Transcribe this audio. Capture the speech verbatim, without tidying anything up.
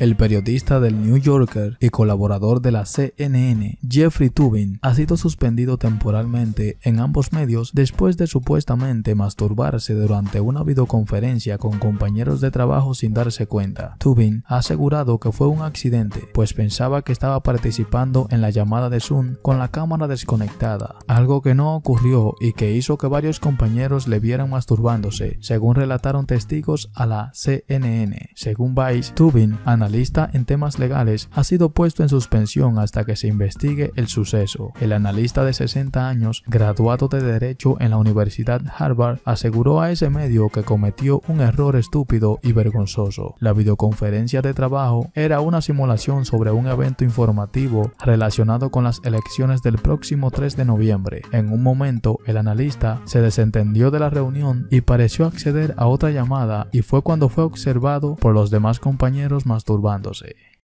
El periodista del New Yorker y colaborador de la C N N, Jeffrey Toobin, ha sido suspendido temporalmente en ambos medios después de supuestamente masturbarse durante una videoconferencia con compañeros de trabajo sin darse cuenta. Toobin ha asegurado que fue un accidente, pues pensaba que estaba participando en la llamada de Zoom con la cámara desconectada, algo que no ocurrió y que hizo que varios compañeros le vieran masturbándose, según relataron testigos a la C N N. Según Vice, Toobin, analista en temas legales, ha sido puesto en suspensión hasta que se investigue el suceso. El analista de sesenta años, graduado de Derecho en la Universidad Harvard, aseguró a ese medio que cometió un error estúpido y vergonzoso. La videoconferencia de trabajo era una simulación sobre un evento informativo relacionado con las elecciones del próximo tres de noviembre. En un momento, el analista se desentendió de la reunión y pareció acceder a otra llamada, y fue cuando fue observado por los demás compañeros masturbándose.